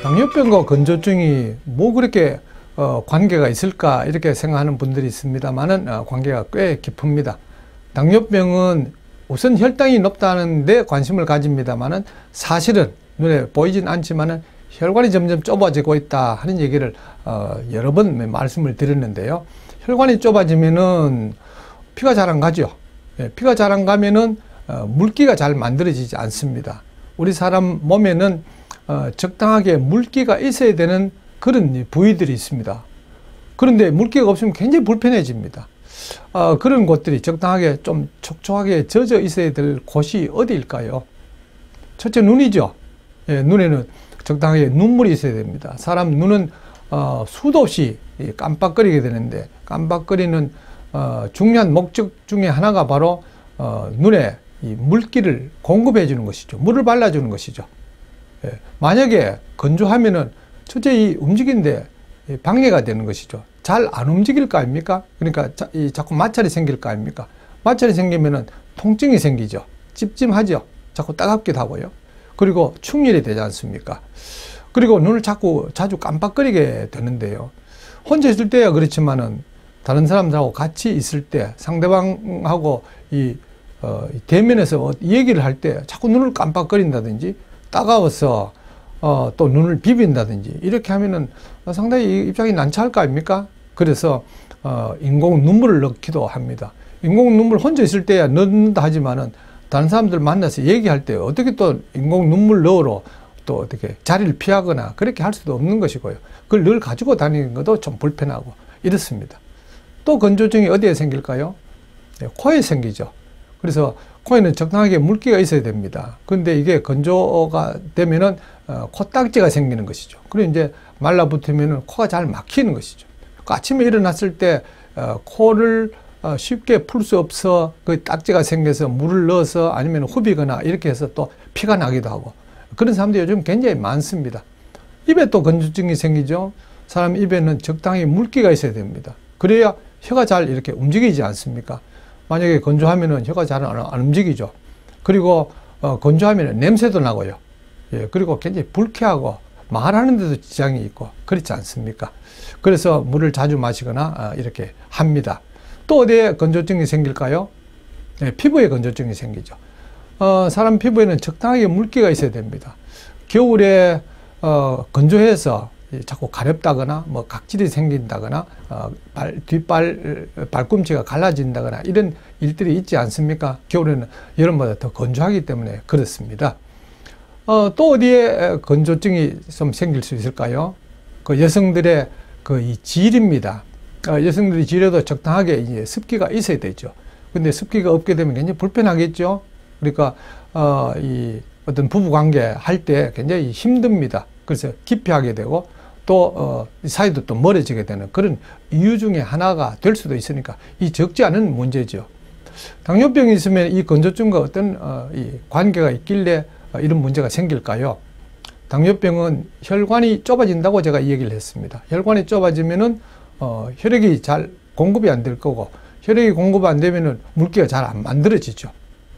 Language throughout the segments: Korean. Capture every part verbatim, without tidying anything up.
당뇨병과 건조증이 뭐 그렇게 어, 관계가 있을까 이렇게 생각하는 분들이 있습니다만은 어, 관계가 꽤 깊습니다. 당뇨병은 우선 혈당이 높다는 데 관심을 가집니다만은 사실은 눈에 보이진 않지만은 혈관이 점점 좁아지고 있다 하는 얘기를 어, 여러 번 말씀을 드렸는데요. 혈관이 좁아지면은 피가 잘 안 가죠. 예, 피가 잘 안 가면은 어, 물기가 잘 만들어지지 않습니다. 우리 사람 몸에는 어, 적당하게 물기가 있어야 되는 그런 부위들이 있습니다. 그런데 물기가 없으면 굉장히 불편해집니다. 어, 그런 곳들이 적당하게 좀 촉촉하게 젖어 있어야 될 곳이 어디일까요? 첫째, 눈이죠. 예, 눈에는 적당하게 눈물이 있어야 됩니다. 사람 눈은 어, 수도 없이 깜빡거리게 되는데 깜빡거리는 어, 중요한 목적 중에 하나가 바로 어, 눈에 이 물기를 공급해 주는 것이죠. 물을 발라주는 것이죠. 예, 만약에 건조하면은 첫째 이 움직이는데 방해가 되는 것이죠. 잘 안 움직일 거 아닙니까? 그러니까 자, 이 자꾸 마찰이 생길 거 아닙니까? 마찰이 생기면은 통증이 생기죠. 찝찝하죠. 자꾸 따갑기도 하고요. 그리고 충혈이 되지 않습니까? 그리고 눈을 자꾸 자주 깜빡거리게 되는데요. 혼자 있을 때야 그렇지만은 다른 사람들하고 같이 있을 때 상대방하고 이 어, 대면에서 얘기를 할 때 자꾸 눈을 깜빡거린다든지 따가워서 어, 또 눈을 비빈다든지 이렇게 하면은 상당히 입장이 난처할 거 아닙니까? 그래서 어, 인공 눈물을 넣기도 합니다. 인공 눈물 혼자 있을 때야 넣는다 하지만은 다른 사람들 만나서 얘기할 때 어떻게 또 인공 눈물 넣으러 또 어떻게 자리를 피하거나 그렇게 할 수도 없는 것이고요. 그걸 늘 가지고 다니는 것도 좀 불편하고 이렇습니다. 또 건조증이 어디에 생길까요? 네, 코에 생기죠. 그래서 코에는 적당하게 물기가 있어야 됩니다. 그런데 이게 건조가 되면은 어, 코딱지가 생기는 것이죠. 그리고 이제 말라붙으면은 코가 잘 막히는 것이죠. 그 아침에 일어났을 때 어, 코를 어, 쉽게 풀 수 없어 그 딱지가 생겨서 물을 넣어서 아니면 후비거나 이렇게 해서 또 피가 나기도 하고 그런 사람들이 요즘 굉장히 많습니다. 입에 또 건조증이 생기죠. 사람 입에는 적당히 물기가 있어야 됩니다. 그래야 혀가 잘 이렇게 움직이지 않습니까? 만약에 건조하면은 혀가 잘 안 움직이죠. 그리고 어, 건조하면 냄새도 나고요. 예, 그리고 굉장히 불쾌하고 말하는 데도 지장이 있고 그렇지 않습니까? 그래서 물을 자주 마시거나 어, 이렇게 합니다. 또 어디에 건조증이 생길까요? 예, 피부에 건조증이 생기죠. 어, 사람 피부에는 적당하게 물기가 있어야 됩니다. 겨울에 어, 건조해서 자꾸 가렵다거나 뭐 각질이 생긴다거나 어, 발, 뒷발 발꿈치가 갈라진다거나 이런 일들이 있지 않습니까? 겨울에는 여름보다 더 건조하기 때문에 그렇습니다. 어, 또 어디에 건조증이 좀 생길 수 있을까요? 그 여성들의 그 이 질입니다. 어, 여성들이 질에도 적당하게 이제 습기가 있어야 되죠. 근데 습기가 없게 되면 굉장히 불편하겠죠. 그러니까 어, 이 어떤 부부 관계 할 때 굉장히 힘듭니다. 그래서 기피하게 되고 또 어, 사이도 또 멀어지게 되는 그런 이유 중에 하나가 될 수도 있으니까 이 적지 않은 문제죠. 당뇨병이 있으면 이 건조증과 어떤 어, 이 관계가 있길래 어, 이런 문제가 생길까요? 당뇨병은 혈관이 좁아진다고 제가 이 얘기를 했습니다. 혈관이 좁아지면은 어, 혈액이 잘 공급이 안 될 거고 혈액이 공급 안 되면은 물기가 잘 안 만들어지죠.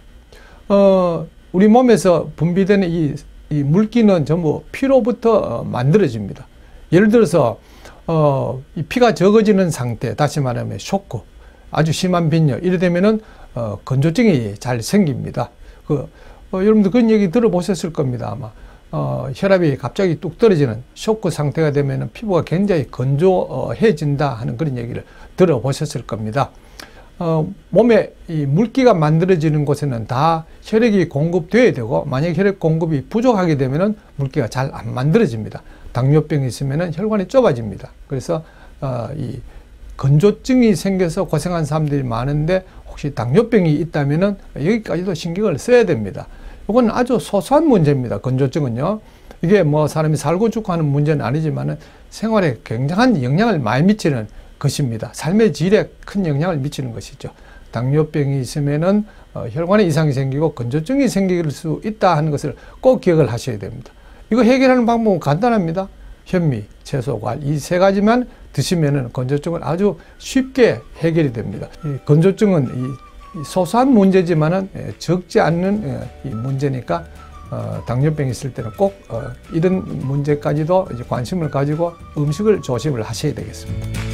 어, 우리 몸에서 분비되는 이, 이 물기는 전부 피로부터 어, 만들어집니다. 예를 들어서 어, 이 피가 적어지는 상태, 다시 말하면 쇼크, 아주 심한 빈뇨 이래 되면은 어, 건조증이 잘 생깁니다. 그 어, 여러분들 그런 얘기 들어보셨을 겁니다. 아마 어, 혈압이 갑자기 뚝 떨어지는 쇼크 상태가 되면은 피부가 굉장히 건조해진다 하는 그런 얘기를 들어보셨을 겁니다. 어, 몸에 이 물기가 만들어지는 곳에는 다 혈액이 공급돼야 되고 만약 혈액 공급이 부족하게 되면은 물기가 잘 안 만들어집니다. 당뇨병이 있으면은 혈관이 좁아집니다. 그래서 어, 이 건조증이 생겨서 고생한 사람들이 많은데 혹시 당뇨병이 있다면은 여기까지도 신경을 써야 됩니다. 이건 아주 소소한 문제입니다. 건조증은요. 이게 뭐 사람이 살고 죽고 하는 문제는 아니지만은 생활에 굉장한 영향을 많이 미치는 것입니다. 삶의 질에 큰 영향을 미치는 것이죠. 당뇨병이 있으면은 어, 혈관에 이상이 생기고 건조증이 생길 수 있다 하는 것을 꼭 기억을 하셔야 됩니다. 이거 해결하는 방법은 간단합니다. 현미, 채소, 과일 이 세 가지만 드시면은 건조증은 아주 쉽게 해결이 됩니다. 이 건조증은 이 소소한 문제지만은 적지 않는 이 문제니까 어, 당뇨병이 있을 때는 꼭 어, 이런 문제까지도 이제 관심을 가지고 음식을 조심을 하셔야 되겠습니다.